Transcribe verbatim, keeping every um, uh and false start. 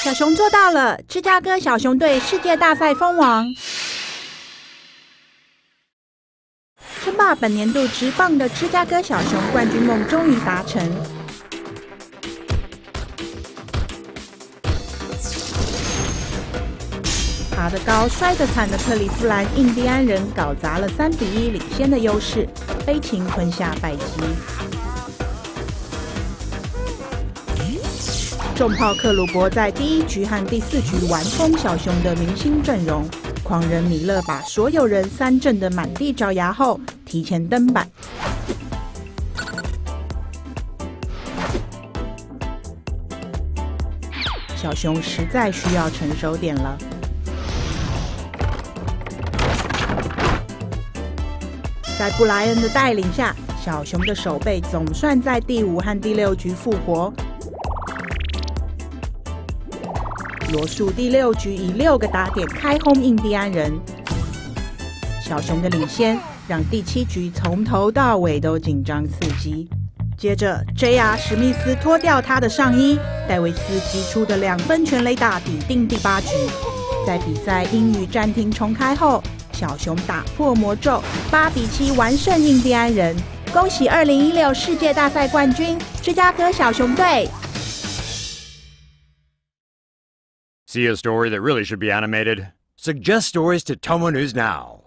小熊做到了，芝加哥小熊队世界大赛封王。称霸本年度职棒的芝加哥小熊冠军梦终于达成。爬得高、摔得惨的克利夫兰印第安人搞砸了三比一领先的优势，悲情吞下败绩。重炮克鲁伯在第一局和第四局玩疯小熊的明星阵容，狂人米勒把所有人三振得满地找牙后，提前登板。小熊实在需要成熟点了。在布莱恩的带领下，小熊的守备总算在第五和第六局复活。罗素第六局以六个打点开轰印第安人，小熊的领先让第七局从头到尾都紧张刺激。接着 J R 史密斯脱掉他的上衣，戴维斯击出的两分全垒打抵定第八局。在比赛因与暂停重开后，小熊打破魔咒，八比七完胜印第安人。恭喜二零一六世界大赛冠军芝加哥小熊队！ See a story that really should be animated? Suggest stories to TomoNews now.